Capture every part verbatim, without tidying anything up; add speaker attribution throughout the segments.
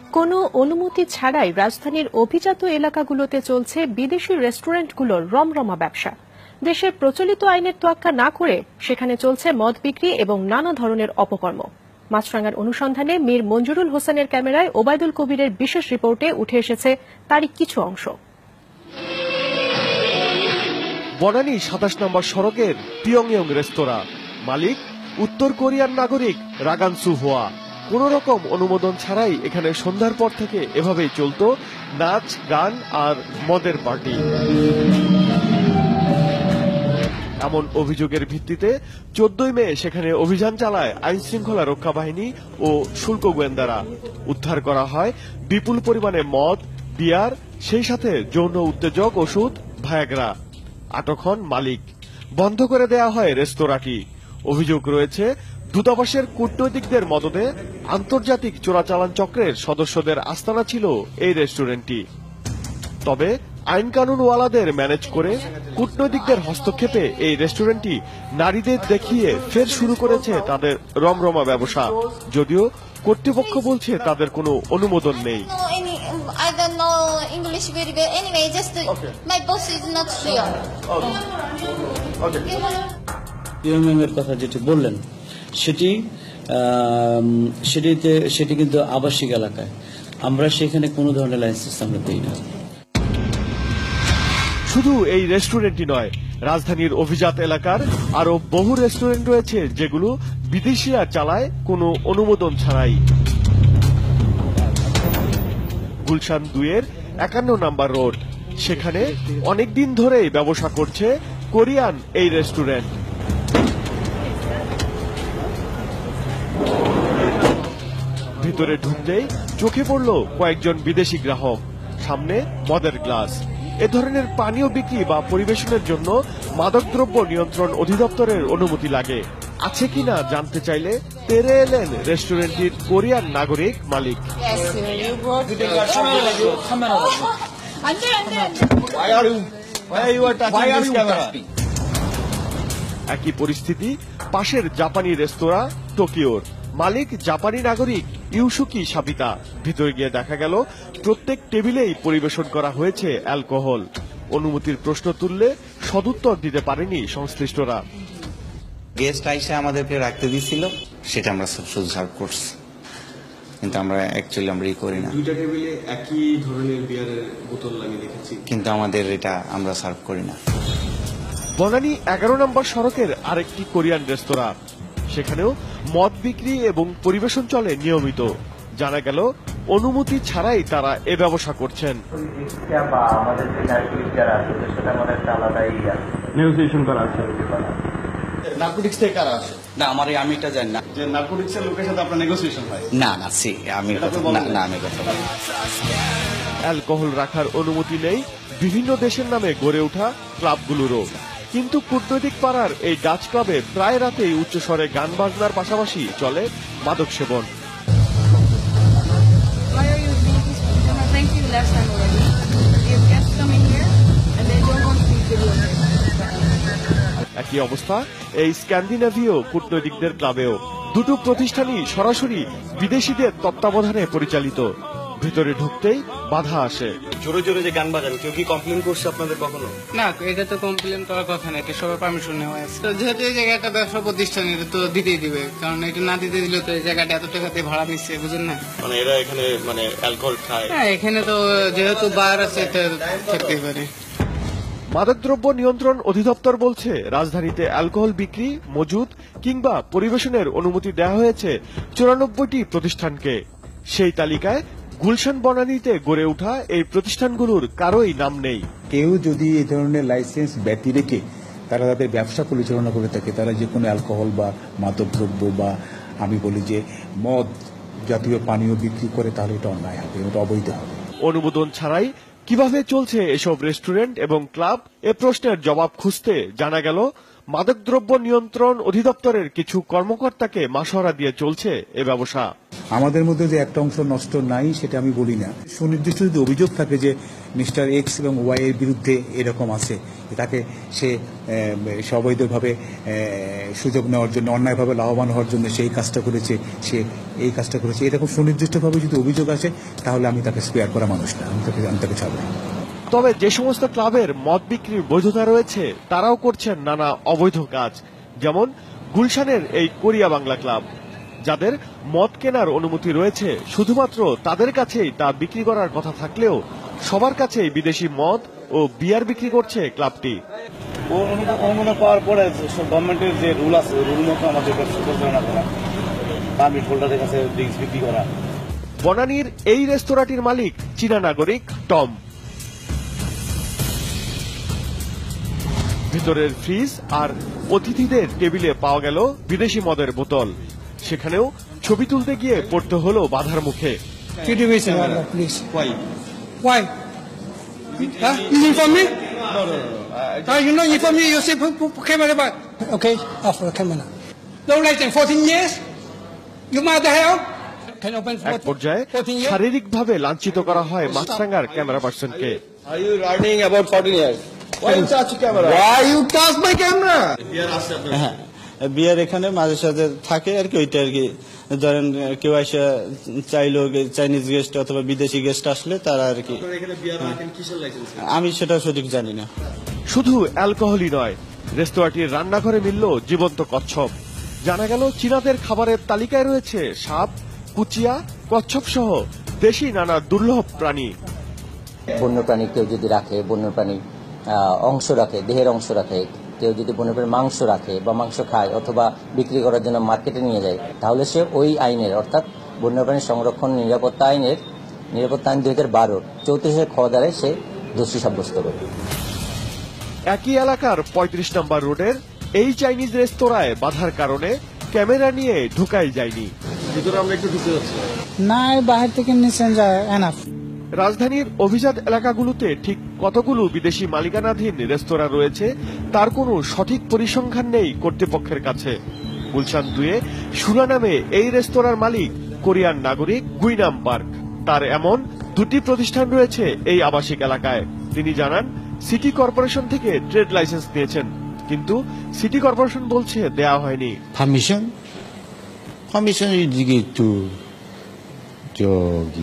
Speaker 1: কোনো অনুমতি ছাড়াই রাজধানীর অভিজাত এলাকাগুলোতে চলছে বিদেশি রেস্টুরেন্টগুলোর রমরমা ব্যবসা। দেশের প্রচলিত আইনের তোয়াক্কা না করে সেখানে চলছে মদ বিক্রি এবং নানা ধরনের অপকর্ম। মাছরাঙার অনুসন্ধানে মীর মঞ্জুরুল হোসেনের ক্যামেরায় ওবায়দুল কবিরের বিশেষ রিপোর্টে উঠে এসেছে তারই কিছু অংশ।
Speaker 2: বনানী সাতাশ নম্বর সড়কের পিয়ংইয়ং রেস্তোরাঁ, মালিক উত্তর কোরিয়ান নাগরিক রাগান সু হোয়া। কোন রকম অনুমোদন ছাড়াই এখানে সন্ধ্যার পর থেকে এভাবেই চলত নাচ, গান আর মদের পার্টি। এমন অভিযোগের ভিত্তিতে চোদ্দই মে সেখানে অভিযান চালায় আইন শৃঙ্খলা রক্ষা বাহিনী ও শুল্ক গোয়েন্দারা। উদ্ধার করা হয় বিপুল পরিমাণে মদ, বিয়ার, সেই সাথে যৌন উত্তেজক ওষুধ ভায়াগ্রা। আটক হন মালিক। বন্ধ করে দেয়া হয় রেস্তোরাঁটি। অভিযোগ রয়েছে দূতাবাসের কূটনৈতিকদের মদদে আন্তর্জাতিক চোরাচালান চক্রের সদস্যদের আস্তানা ছিল এই রেস্টুরেন্টটি। তবে আইন কানুনওয়ালাদের ম্যানেজ করে কূটনৈতিকদের হস্তক্ষেপে এই রেস্টুরেন্টটি নারীদের দেখিয়ে ফের শুরু করেছে তাদের রমরমা ব্যবসা, যদিও কর্তৃপক্ষ বলছে তাদের কোনো অনুমোদন নেই।
Speaker 3: I don't know English very good. Anyway, just to, okay. My boss is not here.
Speaker 4: Okay. পিয়ংইয়ংয়ের কথা যেটি বললেন সেটি সেটিতে সেটি কিন্তু আবাসিক এলাকায়, আমরা সেখানে কোনো ধরনের লাইসেন্স আমরা দিই না।
Speaker 2: শুধু এই রেস্টুরেন্টই নয়, রাজধানীর অভিজাত এলাকার আরো বহু রেস্টুরেন্ট রয়েছে যেগুলো বিদেশিরা চালায় কোনো অনুমোদন ছাড়াই। গুলশান দুইয়ের একান্ন নম্বর রোড, সেখানে অনেকদিন ধরেই ব্যবসা করছে কোরিয়ান এই রেস্টুরেন্ট। ভিতরে ঢুকতেই চোখে পড়ল কয়েকজন বিদেশি গ্রাহক, সামনে মদের গ্লাস। এ ধরনের পানীয় বিক্রি বা পরিবেশনের জন্য মাদকদ্রব্য নিয়ন্ত্রণ অধিদপ্তরের অনুমতি লাগে। আছে কিনা জানতে চাইলে তেরে এলেন রেস্টুরেন্টটির কোরিয়ান নাগরিক মালিক। একই পরিস্থিতি পাশের জাপানি রেস্তোরাঁ টোকিওর। মালিক জাপানি নাগরিক ইউসুকি সাবিতা। ভিতরে গিয়ে দেখা গেল প্রত্যেক টেবিলেই পরিবেশন করা হয়েছে অ্যালকোহল। অনুমতির প্রশ্ন তুললে সদুত্তর দিতে পারেনি সংশ্লিষ্টরা।
Speaker 5: গেস্ট আইসা আমাদেরকে রাখতে দিয়েছিল, সেটা আমরা শুধু সার্ভ করছি, কিন্তু আমরা অ্যাকচুয়ালি আমরা ই করি না।
Speaker 6: দুইটা টেবিলে একই ধরনের বিয়ারের বোতল আমি দেখেছি,
Speaker 5: কিন্তু আমাদের এটা আমরা সার্ভ করি না।
Speaker 2: বনানী এগারো নম্বর সড়কের আরেকটি কোরিয়ান রেস্তোরাঁ, সেখানেও মদ বিক্রি এবং পরিবেশন চলে নিয়মিত। জানা গেল অনুমতি ছাড়াই তারা এ ব্যবসা করছেন।
Speaker 6: নেগোসিয়েশন করা আছে।
Speaker 5: নার্কোটিক্স থেকে কারা আসে? না, আমার আমি এটা জানি না
Speaker 6: যে নার্কোটিক্সের লোকের সাথে আপনার নেগোসিয়েশন হয়।
Speaker 5: না না সি আমি না আমি কথা বলি।
Speaker 2: অ্যালকোহল রাখার অনুমতি নেই বিভিন্ন দেশের নামে গড়ে ওঠা ক্লাবগুলোরও। কিন্তু কূটনৈতিক পাড়ার এই ডাচ ক্লাবে প্রায় রাতেই উচ্চস্বরে গান বাজনার পাশাপাশি চলে মাদক সেবন। একই অবস্থা এই স্ক্যান্ডিনেভীয় কূটনৈতিকদের ক্লাবেও। দুটো প্রতিষ্ঠানই সরাসরি বিদেশিদের তত্ত্বাবধানে পরিচালিত। ভিতরে ঢুকতেই বাধা আসে।
Speaker 6: জোরে জোরে যে গান বাজান, কেউ কি কমপ্লেন করছে আপনাদের কখনো?
Speaker 7: না, এটা তো কমপ্লেন করার কথা না, এটা সবার পারমিশন নেওয়া আছে। তো যেহেতু এই জায়গাটা ব্যবসা প্রতিষ্ঠান, এটা তো দিতেই দিবে, কারণ এটা না দিতে দিলে তো এই জায়গাটা এত টাকাতে ভাড়া নিচ্ছে, বুঝেন না?
Speaker 6: মানে এরা এখানে মানে অ্যালকোহল খায়।
Speaker 7: হ্যাঁ, এখানে তো যেহেতু বার আছে, এটা থাকতেই পারে।
Speaker 2: মাদকদ্রব্য নিয়ন্ত্রণ অধিদপ্তর বলছে রাজধানীতে অ্যালকোহল বিক্রি, মজুত কিংবা পরিবেশনের অনুমতি দেওয়া হয়েছে চুরানব্বইটি প্রতিষ্ঠানকে। সেই তালিকায় গুলশান বনানীতে গড়ে ওঠা এই প্রতিষ্ঠানগুলোর কারোই নাম নেই।
Speaker 8: কেউ যদি এই ধরনের লাইসেন্স ব্যতি রেখে তারা তাদের ব্যবসা পরিচালনা করে থাকে, তারা যে কোনো অ্যালকোহল বা মাদকদ্রব্য বা আমি বলি যে মদ জাতীয় পানীয় বিক্রি করে, তাহলে এটা অন্যায় হবে, এটা অবৈধ হবে।
Speaker 2: অনুমোদন ছাড়াই কিভাবে চলছে এসব রেস্টুরেন্ট এবং ক্লাব, এ প্রশ্নের জবাব খুঁজতে জানা গেল মাদকদ্রব্য নিয়ন্ত্রণ অধিদপ্তরের কিছু কর্মকর্তাকে মাসোহারা দিয়ে চলছে এ ব্যবসা।
Speaker 8: আমাদের মধ্যে যে একটা অংশ নষ্ট নাই সেটা আমি বলি না। সুনির্দিষ্ট যদি অভিযোগ থাকে যে মিস্টার এক্স এবং ওয়াই এর বিরুদ্ধে এরকম আছে, তাকে সে অবৈধভাবে সুযোগ নেওয়ার জন্য, অন্যায়ভাবে লাভবান হওয়ার জন্য সেই কাজটা করেছে, সে এই কাজটা করেছে, এরকম সুনির্দিষ্টভাবে যদি অভিযোগ আসে তাহলে আমি তাকে স্পেয়ার করা মানুষ না, আমি তাকে আমি তাকে ছাড়ব।
Speaker 2: তবে যে সমস্ত ক্লাবের মদ বিক্রির বৈধতা রয়েছে তারাও করছেন নানা অবৈধ কাজ, যেমন গুলশানের এই কোরিয়া বাংলা ক্লাব, যাদের মদ কেনার অনুমতি রয়েছে, শুধুমাত্র তাদের কাছেই তা বিক্রি করার কথা থাকলেও সবার কাছেই বিদেশি মদ ও বিয়ার বিক্রি করছে ক্লাবটি।
Speaker 9: অনুমোদন পাওয়ার পরে গভর্নমেন্টের যে রুল আছে রুল মতো আমাদের পরিচালনা করা, পারমিট হোল্ডারের কাছে ড্রিঙ্কস বিক্রি করা।
Speaker 2: বনানীর এই রেস্তোরাঁটির মালিক চীনা নাগরিক টম। ভিতরের ফ্রিজ আর অতিথিদের টেবিলে পাওয়া গেল বিদেশি মদের বোতল, সেখানেও ছবি তুলতে গিয়ে পড়তে হলো বাধার মুখে। এক পর্যায়ে শারীরিকভাবে লাঞ্ছিত করা হয় মাছরাঙ্গার ক্যামেরা পার্সনকে।
Speaker 10: বিয়ার এখানে মাঝে সাথে থাকে আর কি, ওইটা আর কি ধরেন কেউ এসে চাইলো চাইনিজ গেস্ট অথবা বিদেশি গেস্ট আসলে তারা আর কি, আমি সেটা সঠিক জানি না।
Speaker 2: শুধু অ্যালকোহলই নয়, রেস্তোরাঁটির রান্নাঘরে মিলল জীবন্ত কচ্ছপ। জানা গেল চীনাদের খাবারের তালিকায় রয়েছে সাপ, কুচিয়া, কচ্ছপ সহ দেশি নানা দুর্লভ প্রাণী।
Speaker 11: বন্যপ্রাণী কেউ যদি রাখে, বন্যপ্রাণী অংশ রাখে, দেহের অংশ রাখে, কেউ যদি বন্যপ্রাণীর মাংস রাখে বা মাংস খায় অথবা বিক্রি করার জন্য মার্কেটে নিয়ে যায়, তাহলে সে ওই আইনের অর্থাৎ বন্যপ্রাণী সংরক্ষণ নিরাপত্তা আইনের নিরাপত্তা আইন দুই হাজার বারোর চৌত্রিশের খ দ্বারায় সে দোষী সাব্যস্ত করবে।
Speaker 2: একই এলাকার পঁয়ত্রিশ নম্বর রোডের এই চাইনিজ রেস্তোরাঁয় বাধার কারণে ক্যামেরা নিয়ে ঢুকাই যায়নি।
Speaker 6: ভিতরে আমরা একটু ঢুকতে যাচ্ছি
Speaker 12: না, বাহির থেকে নিচে যায় এনাফ।
Speaker 2: রাজধানীর অভিজাত এলাকাগুলোতে ঠিক কতগুলো বিদেশি মালিকানাধীন রেস্তোরাঁ রয়েছে তার কোনো সঠিক পরিসংখ্যান নেই কর্তৃপক্ষের কাছে। গুলশান দুয়ে সুরা নামে এই রেস্তোরাঁর মালিক কোরিয়ান নাগরিক গুইনাম পার্ক। তার এমন দুটি প্রতিষ্ঠান রয়েছে এই আবাসিক এলাকায়। তিনি জানান, সিটি কর্পোরেশন থেকে ট্রেড লাইসেন্স নিয়েছেন, কিন্তু সিটি কর্পোরেশন বলছে দেয়া হয়নি।
Speaker 13: পারমিশন পারমিশন 이게 또 저기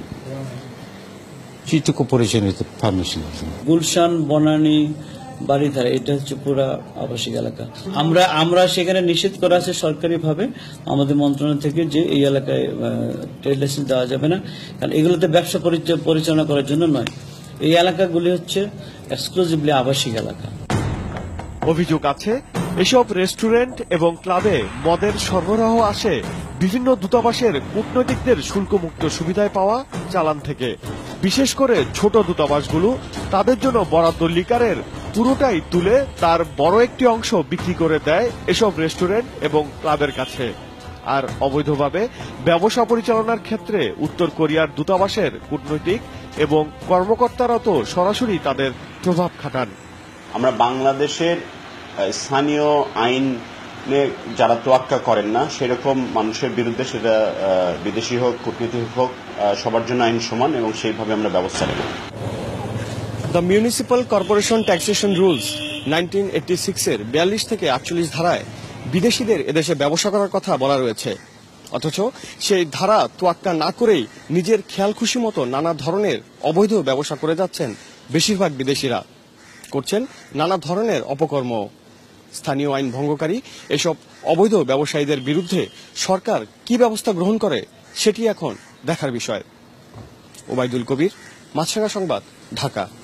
Speaker 13: সিটি কর্পোরেশনের পারমিশন।
Speaker 4: গুলশান, বনানী, বাড়িধারা এটা হচ্ছে পুরা আবাসিক এলাকা। আমরা আমরা সেখানে নিষেধ করা আছে সরকারিভাবে আমাদের মন্ত্রণালয় থেকে যে এই এলাকায় ট্রেড লাইসেন্স দেওয়া যাবে না, কারণ এগুলোতে ব্যবসা পরিচালনা করার জন্য নয়। এই এলাকাগুলি হচ্ছে এক্সক্লুসিভলি আবাসিক এলাকা।
Speaker 2: অভিযোগ আছে এসব রেস্টুরেন্ট এবং ক্লাবে মদের সরবরাহ আসে বিভিন্ন দূতাবাসের কূটনৈতিকদের শুল্কমুক্ত সুবিধায় পাওয়া চালান থেকে। বিশেষ করে ছোট দূতাবাসগুলো তাদের জন্য বরাদ্দ লিকারের পুরোটাই তুলে তার বড় একটি অংশ বিক্রি করে দেয় এসব রেস্টুরেন্ট এবং ক্লাবের কাছে। আর অবৈধভাবে ব্যবসা পরিচালনার ক্ষেত্রে উত্তর কোরিয়ার দূতাবাসের কূটনৈতিক এবং কর্মকর্তারা তো সরাসরি তাদের প্রভাব খাটান।
Speaker 14: আমরা বাংলাদেশের স্থানীয় আইনে যারা তোয়াক্কা করেন না সেরকম মানুষের বিরুদ্ধে, সেটা বিদেশি হোক কূটনীতিক হোক, সবার জন্য আইন সমান এবং সেইভাবে আমরা ব্যবস্থা নেব।
Speaker 15: The municipal corporation taxation rules nineteen eighty six এর বিয়াল্লিশ থেকে আটচল্লিশ ধারায় বিদেশিদের এদেশে ব্যবসা করার কথা বলা রয়েছে, অথচ সেই ধারা তোয়াক্কা না করেই নিজের খেয়াল খুশি মতো নানা ধরনের অবৈধ ব্যবসা করে যাচ্ছেন বেশিরভাগ বিদেশিরা, করছেন নানা ধরনের অপকর্ম। স্থানীয় আইন ভঙ্গকারী এসব অবৈধ ব্যবসায়ীদের বিরুদ্ধে সরকার কি ব্যবস্থা গ্রহণ করে সেটি এখন দেখার বিষয়। ওবায়দুল কবির, মাছরাঙা সংবাদ, ঢাকা।